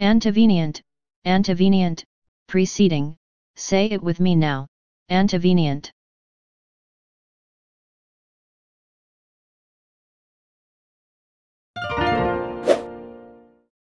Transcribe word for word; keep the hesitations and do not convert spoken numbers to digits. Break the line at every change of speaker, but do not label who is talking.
Antevenient, antevenient, preceding, say it with me now, antevenient.